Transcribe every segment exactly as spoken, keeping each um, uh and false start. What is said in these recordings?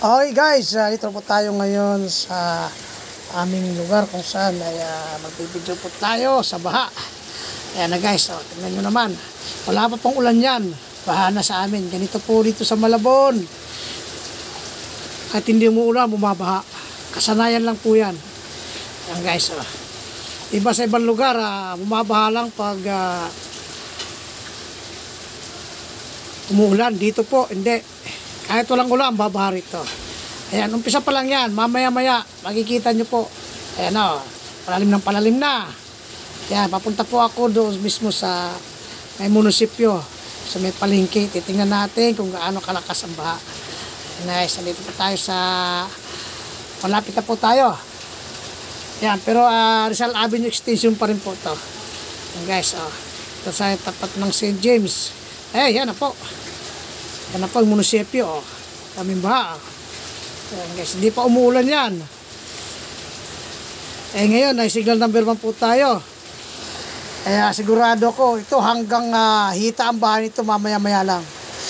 Okay guys, uh, dito po tayo ngayon sa aming lugar kung saan ay uh, magbibideo po tayo sa baha. Ayan na guys, oh, tingnan nyo naman. Wala pa pong ulan yan. Baha na sa amin. Ganito po dito sa Malabon. At hindi mo ulan, bumabaha. Kasanayan lang po yan. Ayan guys, oh. Iba sa ibang lugar, uh, bumabaha lang pag uh, umuulan. Dito po, hindi. Kahit walang ulan, babaha rito. Ayan, umpisa pa lang yan. Mamaya-maya, makikita nyo po. Ayan o, palalim ng palalim na. Ayan, papunta po ako doon mismo sa may munisipyo. Sa may palengke. Titingnan natin kung gaano kalakas ang baha. Nice, nandito po tayo sa... Malapit na po tayo. Ayan, pero uh, Rizal Avenue Extension pa rin po ito. Ayan guys, o. Oh. Ito sa tapat ng Saint James. Eh, yan na po. Yan na po ang munisipyo. Oh. Kaming baha. Ayan guys, hindi pa umuulan yan. Eh ngayon, ay signal number one po tayo. Kaya sigurado ko, ito hanggang uh, hita ang baha nito mamaya-maya lang.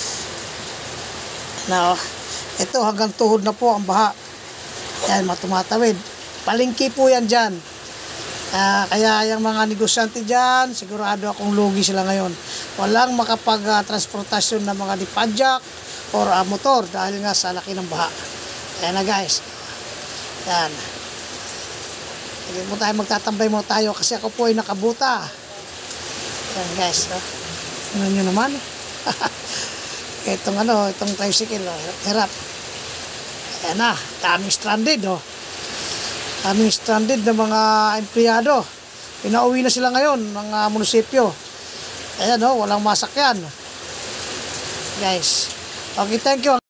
Now, ito hanggang tuhod na po ang baha. Ayan, matumatawid. Palengke po yan dyan. Uh, kaya yung mga negosyante dyan, sigurado akong lugi sila ngayon. Walang makapag-transportasyon ng mga dipadjak or uh, motor dahil nga sa laki ng baha. Ayan na guys. Ayan. Hindi mo tayo magtatambay mo tayo kasi ako po ay nakabuta. Ayan guys. Oh. Ano nyo naman? Itong ano, itong tricycle. Oh. Hirap. Ayan na. Daming stranded. Oh. Daming stranded na mga empleyado. Pinauwi na sila ngayon ng uh, munisipyo. Ayan oh, walang masakyan. Guys. Okay, thank you.